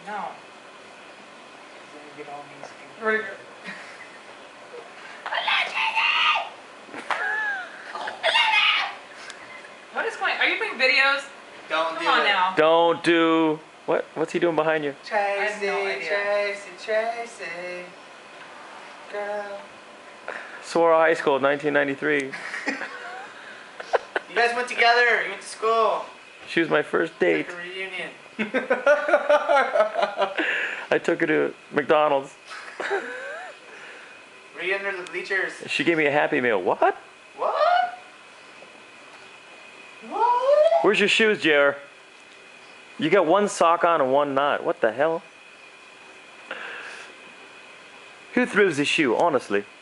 No. Then you get all these people. Ready? What is going? Are you doing videos? Don't Come on now. Don't do... What? What's he doing behind you? Tracy, I have no idea. Tracy. Girl. Sora High School, 1993. You guys went together. You went to school. She was my first date. Like a reunion. I took her to McDonald's. Were you under the bleachers? She gave me a Happy Meal. What? What? What? Where's your shoes, JR? You got one sock on and one not. What the hell? Who throws the shoe, honestly?